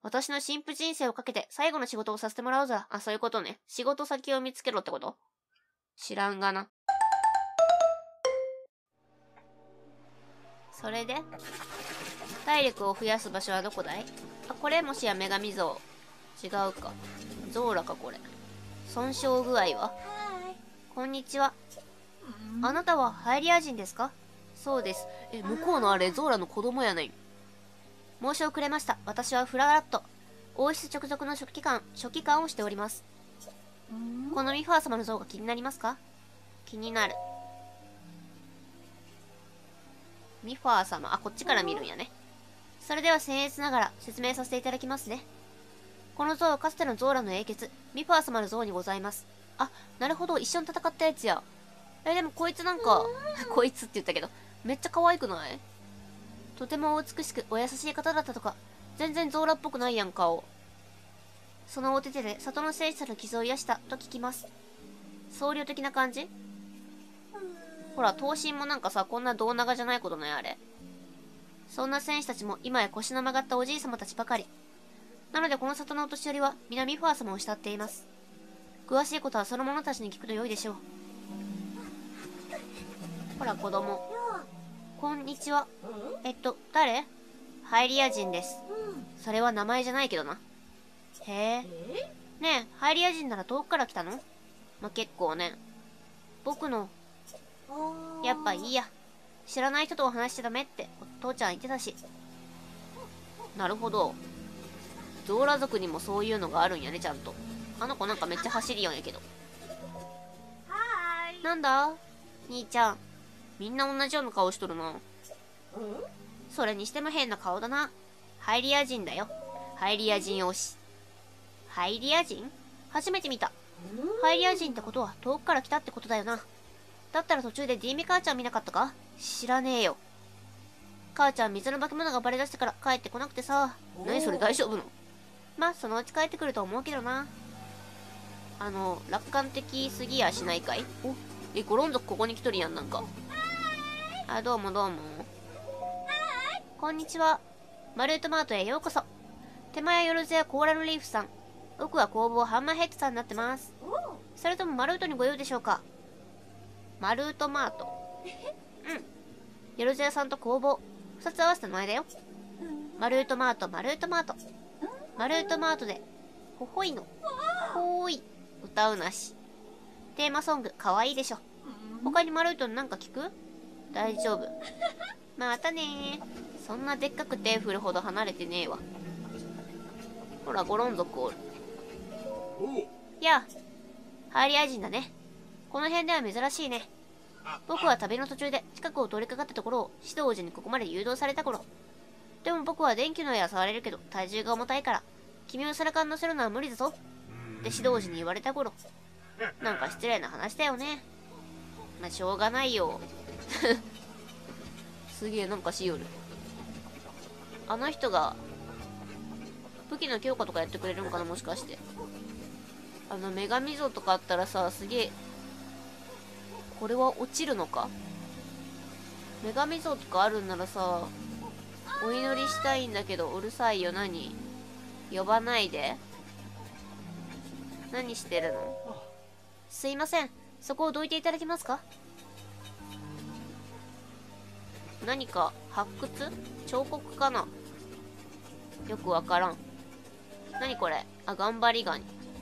私の神父人生をかけて最後の仕事をさせてもらうぞ。あ、そういうことね。仕事先を見つけろってこと？知らんがな。それで体力を増やす場所はどこだい？あ、これもしや女神像。違うか。ゾーラかこれ。損傷具合は？こんにちは。あなたはハイリア人ですか？そうです。向こうのあれゾーラの子供やない。申し遅れました。私はフラガット。王室直属の書記官をしております。このミファー様の像が気になりますか？気になる。ミファー様。あ、こっちから見るんやね。それでは僭越ながら説明させていただきますね。この像はかつてのゾーラの英傑、ミファー様の像にございます。あ、なるほど。一緒に戦ったやつや。でもこいつなんか、こいつって言ったけど、めっちゃ可愛くない？とてもお美しくお優しい方だったとか、全然ゾーラっぽくないやん顔。そのお手で里の戦士の傷を癒したと聞きます。僧侶的な感じ？ほら、頭身もなんかさ、こんな胴長じゃないことないあれ。そんな戦士たちも今や腰の曲がったおじい様たちばかり。なのでこの里のお年寄りは皆ミファー様を慕っています。詳しいことはその者たちに聞くと良いでしょう。ほら子供。こんにちは。誰？ハイリア人です。それは名前じゃないけどな。へえ。ねえ、ハイリア人なら遠くから来たの？ま、結構ね。僕の。やっぱいいや。知らない人とお話しちゃダメってお父ちゃん言ってたし。なるほど。ゾーラ族にもそういうのがあるんやね、ちゃんと。あの子なんかめっちゃ走りよんやけど。なんだ兄ちゃん。みんな同じような顔しとるな。それにしても変な顔だな。ハイリア人だよ。ハイリア人推し。ハイリア人？初めて見た。ハイリア人ってことは遠くから来たってことだよな。だったら途中でディーミ母ちゃん見なかったか？知らねえよ。母ちゃん水の化け物がバレ出してから帰ってこなくてさ。何それ大丈夫の？まあ、そのうち帰ってくると思うけどな。楽観的すぎやしないかい？ゴロン族ここに来とるやん、なんか。あ、どうもどうも。こんにちは。マルートマートへようこそ。手前ヨルゼアコーラルリーフさん。奥は工房ハンマーヘッドさんになってます。それともマルートにご用でしょうか？マルートマート。うん。ヨルゼアさんと工房。二つ合わせた名前だよ。マルートマート、マルートマート。マルートマートで、ほほいの。ほーい。歌うなし。テーマソング、かわいいでしょ。他にマルートになんか聞く？大丈夫。またねー。そんなでっかく手振るほど離れてねえわ。ほら、ゴロン族おる。やあ、ハイリア人だね。この辺では珍しいね。僕は旅の途中で近くを通りかかったところを指導時にここまで誘導された頃。でも僕は電気の矢触れるけど体重が重たいから、君を背中に乗せるのは無理だぞ。って指導時に言われた頃。なんか失礼な話だよね。まあ、しょうがないよ。すげえなんかしよる。あの人が武器の強化とかやってくれるのかな、もしかして。女神像とかあったらさ、すげえ。これは落ちるのか？女神像とかあるんならさ、お祈りしたいんだけど、うるさいよ。何？呼ばないで。何してるの？すいません。そこをどいていただけますか？何か発掘？彫刻かな？よくわからん。何これ？あ、頑張りガニ。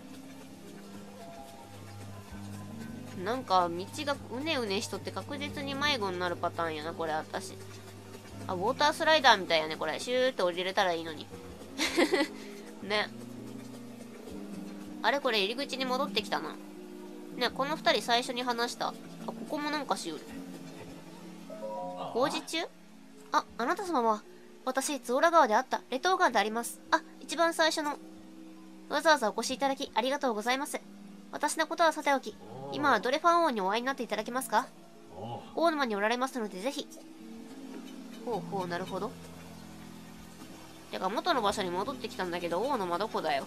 なんか道がうねうねしとって確実に迷子になるパターンやな、これ私。あ、ウォータースライダーみたいやね、これ。シューって降りれたらいいのに。ね。あれこれ入り口に戻ってきたな。ね、この二人最初に話した。あ、ここもなんかしうる。工事中？あなた様は、私、ゾーラ川で会ったレトウガンであります。あ、一番最初の。わざわざお越しいただきありがとうございます。私のことはさておき、今はドレファン王にお会いになっていただけますか？大沼におられますのでぜひ。ほうほう、なるほど。てか元の場所に戻ってきたんだけど、大沼どこだよ。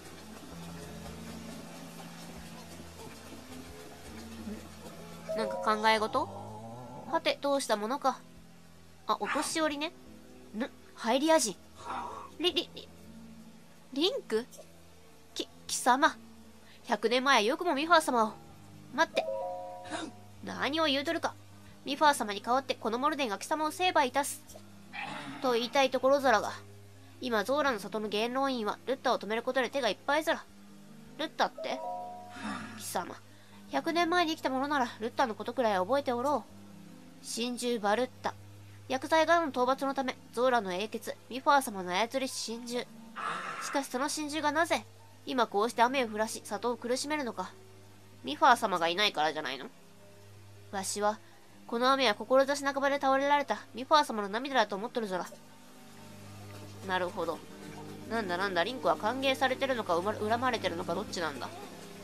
なんか考え事？はて、どうしたものか。あ、お年寄りね。ハイリア人。 リンク？貴様。100年前よくもミファー様を。待って。何を言うとるか。ミファー様に代わってこのモルデンが貴様を成敗いたす。と言いたいところぞらが。今、ゾーラの里の元老院はルッタを止めることで手がいっぱいぞら。ルッタって？貴様。100年前に生きた者ならルッタのことくらい覚えておろう。神獣バルッタ。薬剤ガの討伐のため、ゾーラの英傑、ミファー様の操りし神獣。しかしその神獣がなぜ、今こうして雨を降らし、里を苦しめるのか。ミファー様がいないからじゃないの？わしは、この雨は志半ばで倒れられたミファー様の涙だと思っとるぞら。なるほど。なんだ、リンクは歓迎されてるのか、恨まれてるのか、どっちなんだ。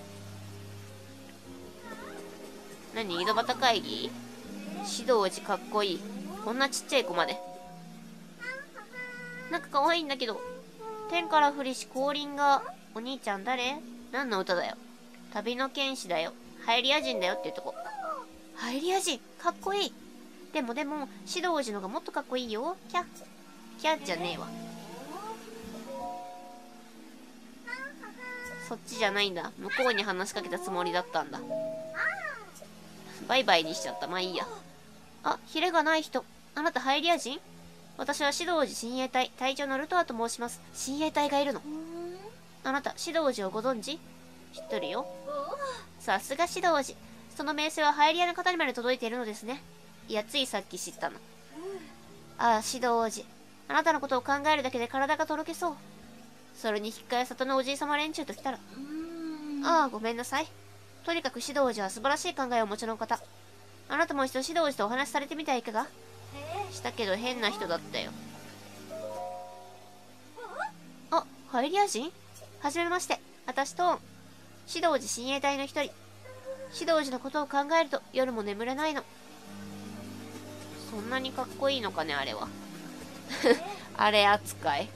何、井戸端会議？指導寺かっこいい。こんなちっちゃい子まで。なんか可愛いんだけど。天から降りし降臨が、お兄ちゃん誰？何の歌だよ。旅の剣士だよ。ハイリア人だよっていうとこ。ハイリア人かっこいい。でも、指導寺のがもっとかっこいいよ。キャじゃねえわ。そっちじゃないんだ。向こうに話しかけたつもりだったんだ。バイバイにしちゃった。まあいいや。あ、ヒレがない人。あなたハイリア人？私は指導寺親衛隊、隊長のルトアと申します。親衛隊がいるの。あなた、指導寺をご存知？知っとるよ。さすが指導寺。その名声はハイリアの方にまで届いているのですね。いや、ついさっき知ったの。ああ、指導寺。あなたのことを考えるだけで体がとろけそう。それに引き換え里のおじいさま連中と来たら。ああ、ごめんなさい。とにかく指導寺は素晴らしい考えをお持ちの方。あなたも一度指導寺とお話しされてみてはいかが？したけど変な人だったよ。あ、ハイリア人？はじめまして。私と、指導寺親衛隊の一人。指導寺のことを考えると夜も眠れないの。そんなにかっこいいのかね、あれは。あれ扱い。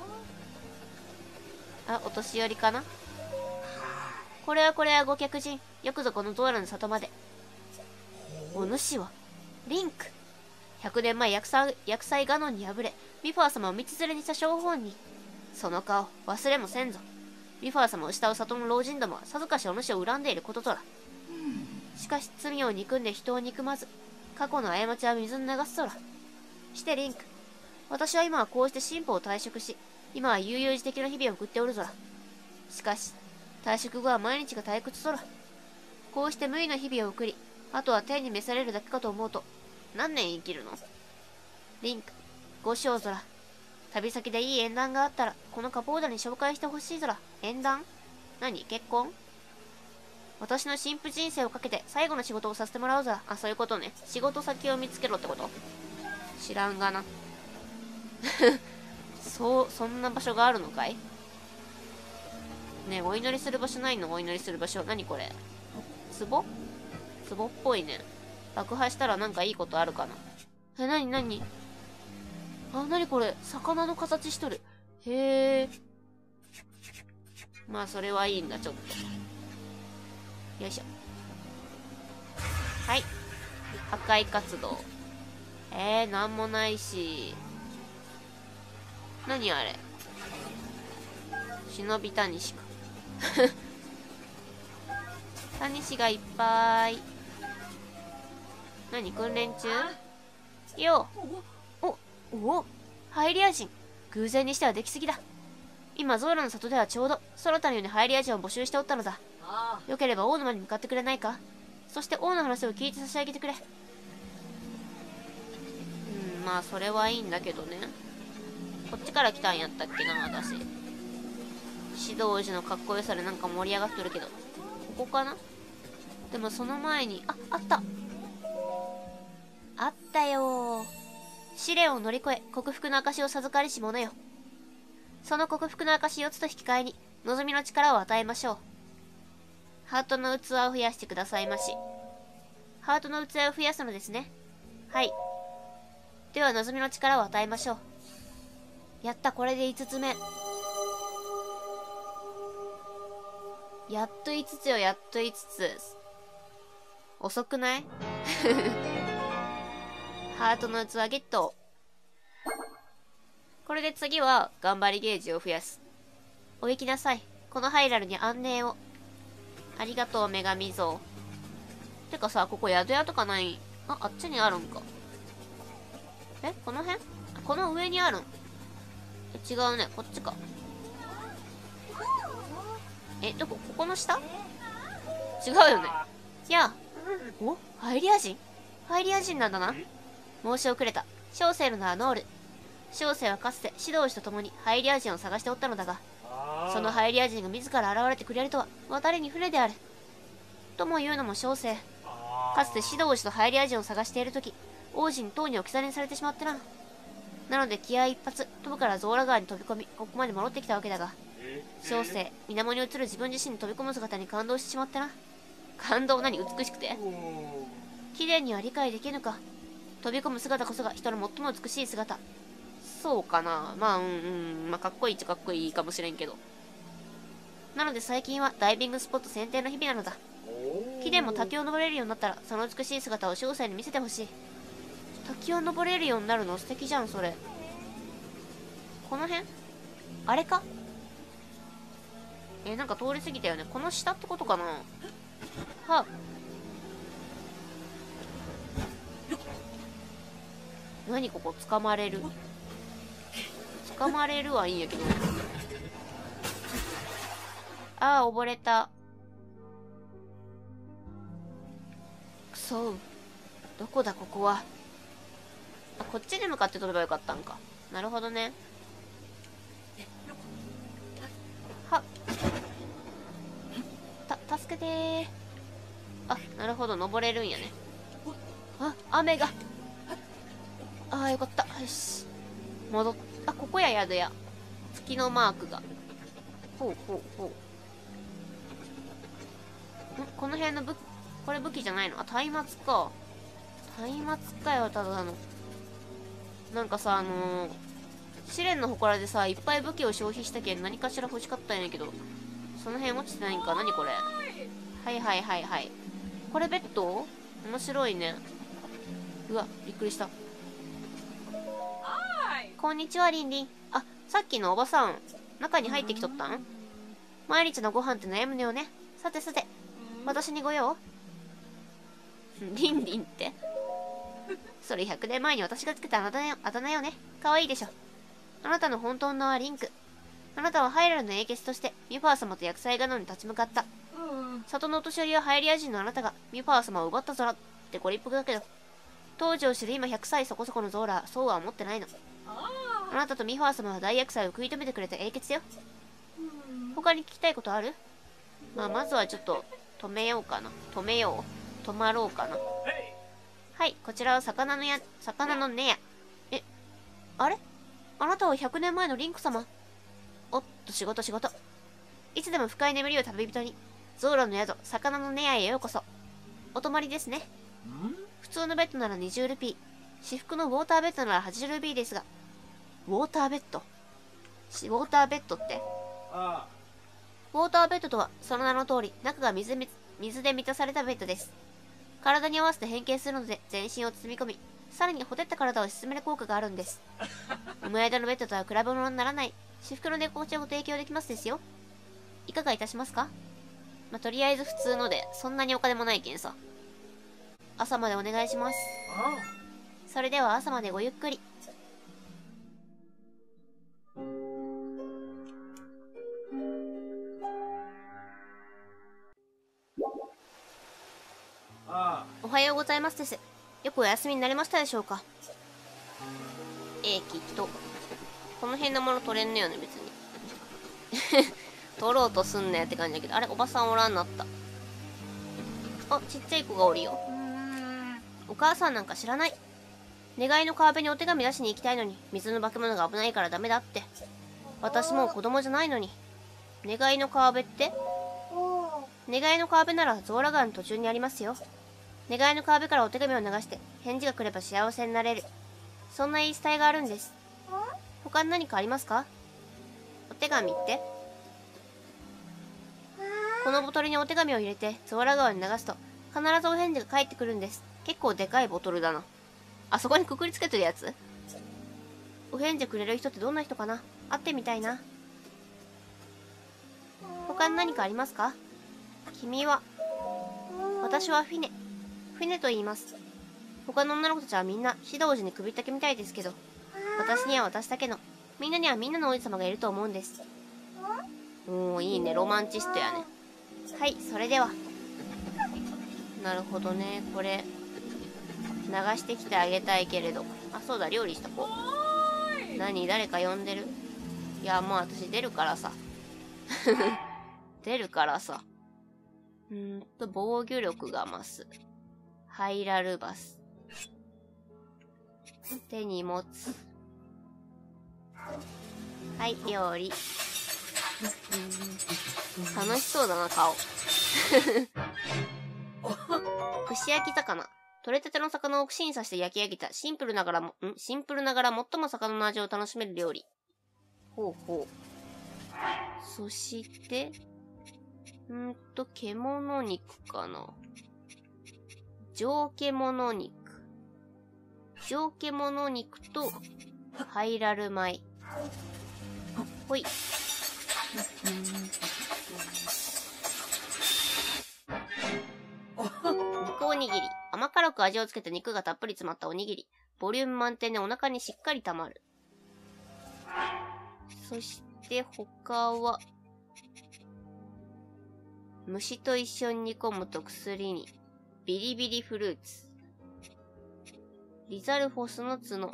あ、お年寄りかな？これはご客人。よくぞこのゾーラの里まで。お主は、リンク。100年前薬剤ガノンに敗れ、ミファー様を道連れにした張本人。その顔、忘れもせんぞ。ミファー様を慕う里の老人どもはさぞかしお主を恨んでいることとら。しかし罪を憎んで人を憎まず、過去の過ちは水に流すぞら。してリンク。私は今はこうして神父を退職し、今は悠々自適の日々を送っておるぞら。しかし、退職後は毎日が退屈ぞら。こうして無意の日々を送り、あとは天に召されるだけかと思うと、何年生きるの？リンク、ごしょうぞら。旅先でいい縁談があったら、このカポーダに紹介してほしいぞら。縁談？何？結婚？私の神父人生をかけて最後の仕事をさせてもらうぞら。あ、そういうことね。仕事先を見つけろってこと？知らんがな。そんな場所があるのかい？ねえ、お祈りする場所ないの？お祈りする場所。何これ？壺？壺っぽいね。爆破したらなんかいいことあるかな。え、なにあ、なにこれ？魚の形しとる。へえ。まあ、それはいいんだ、ちょっと。よいしょ。はい。破壊活動。なんもないし。何あれ？忍びたにしか。タニシがいっぱい。何？訓練中？よう。おハイリア人。偶然にしてはできすぎだ。今ゾーラの里ではちょうどその他のようにハイリア人を募集しておったのだ。よければ王の間に向かってくれないか？そして王の話を聞いて差し上げてくれ。まあそれはいいんだけどね。こっちから来たんやったっけな、私。指導寺のかっこよさでなんか盛り上がっとるけど、ここかな？でもその前に、あったよー。試練を乗り越え、克服の証を授かりし者よ。その克服の証4つと引き換えに、望みの力を与えましょう。ハートの器を増やしてくださいまし。ハートの器を増やすのですね。はい。では望みの力を与えましょう。やった、これで5つ目。やっと5つよ、やっと5つ。遅くない？ハートの器ゲット。これで次は頑張りゲージを増やす。 お行きなさい。このハイラルに安寧を。ありがとう、女神像。てかさ、ここ宿屋とかない？あっちにあるんか。この辺？この上にあるん？違うね。こっちか。どこ？ここの下？違うよね。やあ。お？ハイリア人？ハイリア人なんだな。申し遅れた。小生の名はノール。小生はかつて指導士と共にハイリア人を探しておったのだが、そのハイリア人が自ら現れてくれるとは渡りに船である。とも言うのも小生。かつて指導士とハイリア人を探しているとき、王子に塔に置き去りにされてしまってな。なので気合一発、飛ぶからゾーラ川に飛び込み、ここまで戻ってきたわけだが、小生、水面に映る自分自身に飛び込む姿に感動してしまってな。感動？何？美しくて？綺麗には理解できぬか。飛び込む姿こそが人の最も美しい姿。そうかな。まあ、まあ、かっこいいっちゃかっこいいかもしれんけど。なので最近はダイビングスポット選定の日々なのだ。貴殿も滝を登れるようになったら、その美しい姿を小生に見せてほしい。滝を登れるようになるの素敵じゃん、それ。この辺？あれか？なんか通り過ぎたよね。この下ってことかな？は何ここ？捕まれる。捕まれるはいいんやけど。ああ、溺れた。くそ。どこだ、ここは。あ、こっちに向かって飛べばよかったんか。なるほどね。はっ。助けてー。あ、なるほど、登れるんやね。あ、雨が。ああ、よかった。よし。戻っ、あ、ここや、宿や。月のマークが。ほうほうほう。この辺の武器、これ武器じゃないの？あ、松明か。松明かよ、ただの。なんかさ、試練の祠でさ、いっぱい武器を消費したけん何かしら欲しかったんやけど、その辺落ちてないんか。何これ？はいはいはいはい。これベッド？面白いね。うわ、びっくりした。こんにちは、リンリン。あ、さっきのおばさん、中に入ってきとったん？毎日のご飯って悩むのよね。さてさて、私にご用？リンリンって？それ100年前に私がつけたあだ名よね。かわいいでしょ。あなたの本当の名はリンク。あなたはハイラルの英傑としてミュファー様と厄災ガノンに立ち向かった。里のお年寄りはハイリア人のあなたがミュファー様を奪ったぞらってご立腹だけど、当時を知る今100歳そこそこのゾーラはそうは思ってないの。あなたとミファー様は大厄災を食い止めてくれた英傑よ。他に聞きたいことある？まあ、まずはちょっと止めようかな。止まろうかな。はい、こちらは魚の根や。あれ？あなたは100年前のリンク様。おっと、仕事。いつでも深い眠りを旅人に、ゾーラの宿、魚の根屋へようこそ。お泊まりですね。普通のベッドなら20ルピー。至福のウォーターベッドなら80ルピーですが。ウォーターベッドってウォーターベッドとは、その名の通り、中が水で満たされたベッドです。体に合わせて変形するので、全身を包み込み、さらにほてった体を沈める効果があるんです。無間のベッドとは比べ物にならない、至福の寝心地をご提供できますですよ。いかがいたしますか？まあ、とりあえず普通ので、そんなにお金もないけんさ。朝までお願いします。それでは朝までごゆっくり。おはようございますです。よくお休みになりましたでしょうか？きっと。この辺のもの取れんねよね、別に。取ろうとすんなよって感じだけど。あれ、おばさんおらんなった。あ、ちっちゃい子がおるよ。お母さんなんか知らない。願いの川辺にお手紙出しに行きたいのに、水の化け物が危ないからダメだって。私もう子供じゃないのに。願いの川辺って？願いの川辺ならゾーラ川の途中にありますよ。願いの川辺からお手紙を流して返事が来れば幸せになれる。そんな言い伝えがあるんです。他に何かありますか？お手紙って？このボトルにお手紙を入れてゾーラ川に流すと必ずお返事が返ってくるんです。結構でかいボトルだな。あそこにくくりつけてるやつ？お返事くれる人ってどんな人かな？会ってみたいな。 他に何かありますか？君は？私はフィネ。フィネと言います。他の女の子たちはみんなシド王子に首ったけみたいですけど、私には私だけの、みんなにはみんなの王子様がいると思うんです。おー、いいね。ロマンチストやね。はい、それでは。なるほどね。これ、流してきてあげたいけれど。あ、そうだ、料理しとこう。何？誰か呼んでる？いや、もう私出るからさ。出るからさ。防御力が増す。ハイラルバス。手に持つ。はい、料理。楽しそうだな、顔。串焼き魚。取れたての魚を串に刺して焼き上げたシンプルながら最も魚の味を楽しめる料理。ほうほう。そして、獣肉かな。上獣肉。上獣肉と、ハイラル米。ほい。肉おにぎり。甘辛く味をつけた肉がたっぷり詰まったおにぎり。ボリューム満点でお腹にしっかりたまる。そして他は、虫と一緒に煮込むと薬に。ビリビリフルーツ。リザルフォスの角。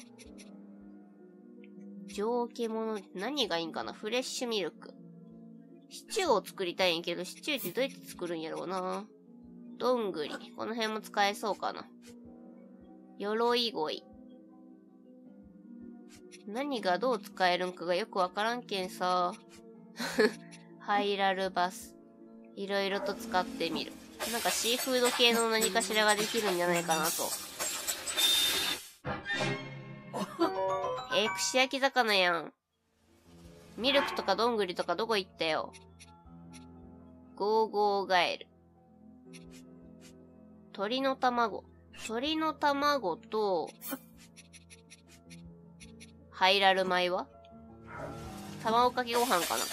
上獣、何がいいんかな？フレッシュミルク。シチューを作りたいんやけど、シチューってどうやって作るんやろうな。どんぐり。この辺も使えそうかな。鎧鯉。何がどう使えるんかがよくわからんけんさ。ハイラルバス。いろいろと使ってみる。なんかシーフード系の何かしらができるんじゃないかなと。串焼き魚やん。ミルクとかどんぐりとかどこ行ったよ。ゴーゴーガエル。鶏の卵。鶏の卵と、ハイラル米は卵かけご飯かな。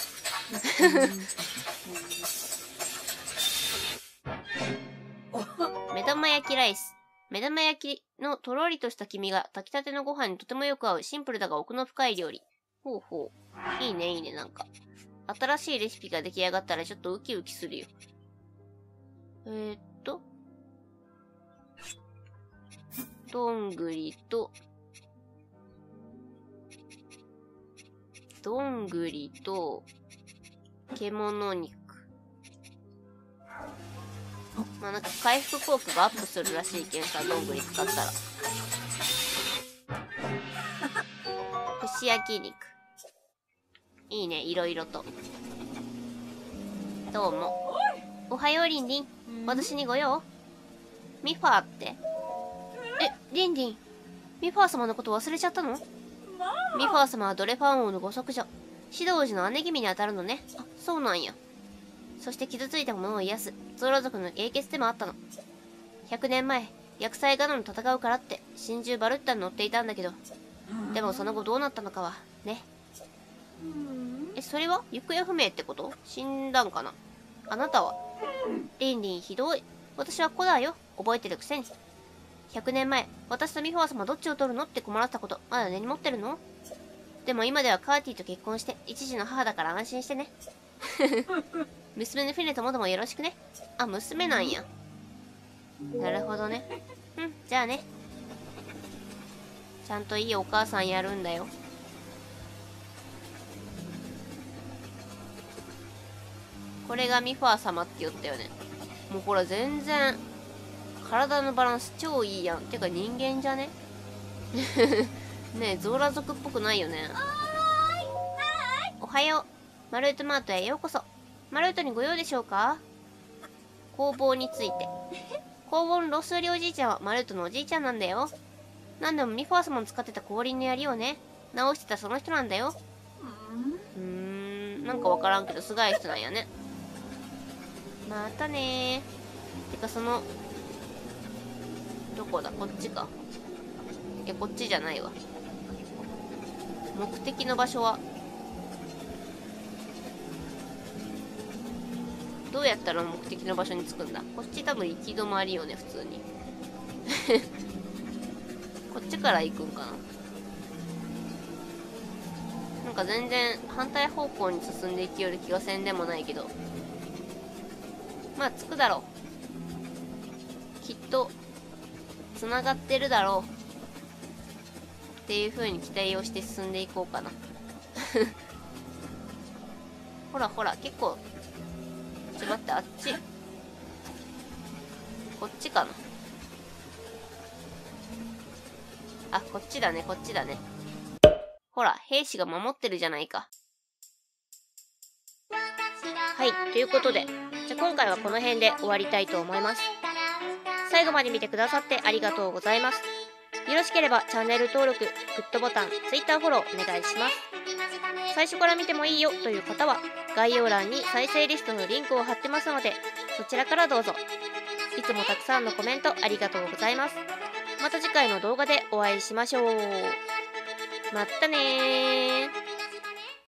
目玉焼きライス。目玉焼きのとろりとした黄身が炊きたてのご飯にとてもよく合うシンプルだが奥の深い料理。ほうほう。いいねいいねなんか。新しいレシピが出来上がったらちょっとウキウキするよ。どんぐりと、獣肉。まあなんか回復効果がアップするらしいけんさ、どんぐり使ったら。串焼き肉。いいね、いろいろと。どうも。おはよう、リンリン。私にご用？ミファーって？リンリン。ミファー様のこと忘れちゃったの？ミファー様はドレファン王のご息女。シド王子の姉君にあたるのね。あ、そうなんや。そして傷ついたものを癒すゾーラ族の英傑でもあったの。100年前、薬剤ガノンと戦うからって真珠バルッタに乗っていたんだけど、でもその後どうなったのかは、ね。それは行方不明ってこと？死んだんかな？あなたは？リンリンひどい。私は古代よ。覚えてるくせに。100年前、私とミファー様どっちを取るのって困らせたこと、まだ根に持ってるの？でも今ではカーティと結婚して、一児の母だから安心してね。娘のフィネともどもよろしくね。あ、娘なんや。なるほどね。じゃあね。ちゃんといいお母さんやるんだよ。これがミファー様って言ったよね。もうほら全然、体のバランス超いいやん。てか人間じゃね？ねえ、ゾーラ族っぽくないよね。おはよう。マルートマートへようこそ。マルートにご用でしょうか？工房について。工房のロス売りおじいちゃんはマルートのおじいちゃんなんだよ。なんでもミファー様の使ってた氷の槍をね、直してたその人なんだよ。なんかわからんけどすごい人なんやね。またねー。てかその、どこだ？こっちか。いや、こっちじゃないわ。目的の場所は、 どうやったら目的の場所に着くんだ？こっち多分行き止まりよね、普通に。こっちから行くんかな。なんか全然反対方向に進んでいきよる気がせんでもないけど。まあ着くだろう。きっと、繋がってるだろう。っていう風に期待をして進んでいこうかな。ほらほら、結構、ちょ、待って、あっち。こっちかな。あ、こっちだね、こっちだね。ほら、兵士が守ってるじゃないか。はい、ということで、じゃあ今回はこの辺で終わりたいと思います。最後まで見てくださってありがとうございます。よろしければチャンネル登録、グッドボタン、Twitter フォローお願いします。最初から見てもいいよという方は、概要欄に再生リストのリンクを貼ってますので、そちらからどうぞ。いつもたくさんのコメントありがとうございます。また次回の動画でお会いしましょう。まったねー。